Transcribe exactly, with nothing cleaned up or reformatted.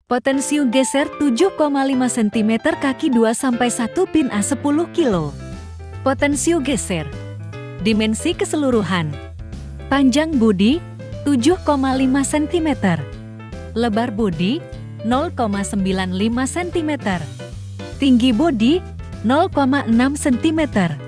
Potensio geser tujuh koma lima sentimeter, kaki dua sampai satu, pin A sepuluh kilo. Potensio geser. Dimensi keseluruhan. Panjang bodi tujuh koma lima sentimeter. Lebar bodi nol koma sembilan lima sentimeter. Tinggi bodi nol koma enam sentimeter.